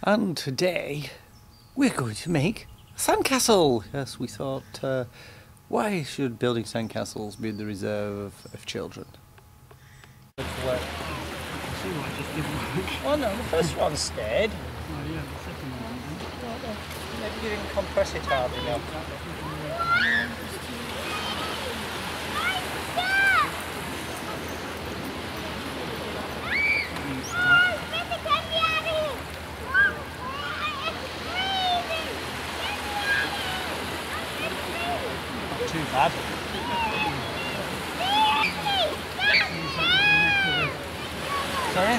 And today we're going to make a sandcastle. Yes, we thought, why should building sandcastles be the reserve of children? Oh no, the first one stayed. Oh yeah, the second one didn't. Maybe you didn't compress it hard enough. Not too bad. Sorry?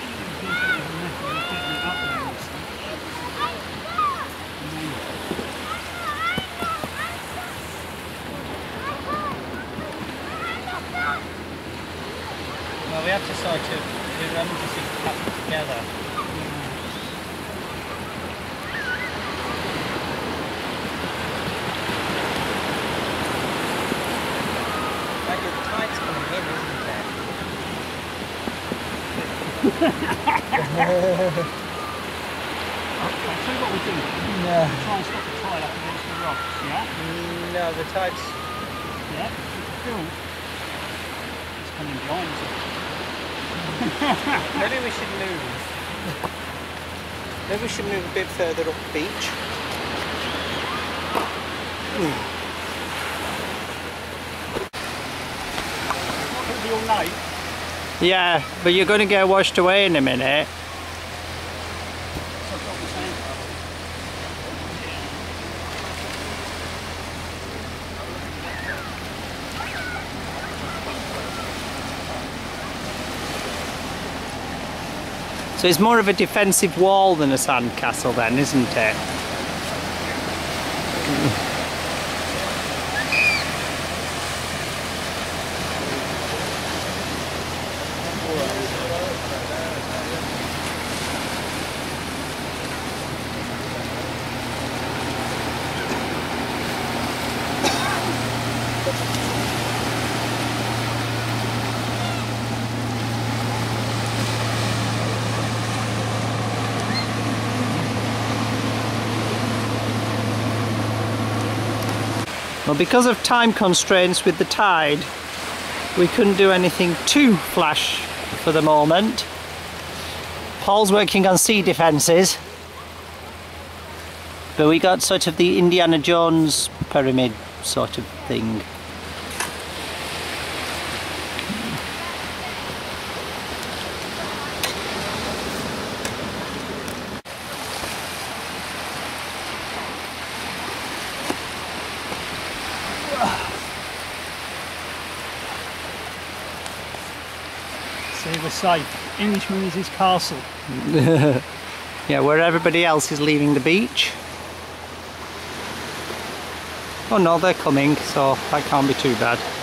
Well, we have to sort of, we're having to sort of patch it together. Like the tide's coming in, isn't it? I'll tell you what we'll do. No. We'll try and stop the tide up against the rocks, yeah? No, the tide's... Yeah, cool. It's coming behind us. Maybe we should move. Maybe we should move a bit further up the beach. It's not going to be all night. Yeah, but you're going to get washed away in a minute. So I've got the same. So it's more of a defensive wall than a sandcastle then, isn't it? Well, because of time constraints with the tide, we couldn't do anything too flash for the moment. Paul's working on sea defences, but we got sort of the Indiana Jones pyramid sort of thing. So we're safe. Englishman is his castle. Yeah, where everybody else is leaving the beach. Oh no, they're coming, so that can't be too bad.